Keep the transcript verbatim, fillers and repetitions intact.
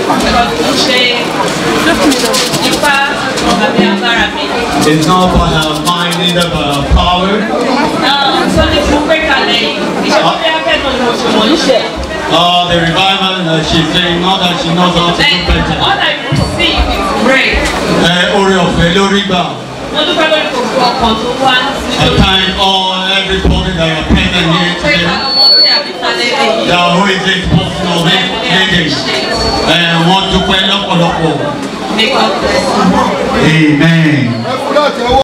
It's not by our mind, neither by our power. Oh, the revival that she's saying, not that she knows how to do better. All I receive is grace. I thank all, everybody that are present here today. That who is this person of this lady? And want to pray up on the phone. Amen.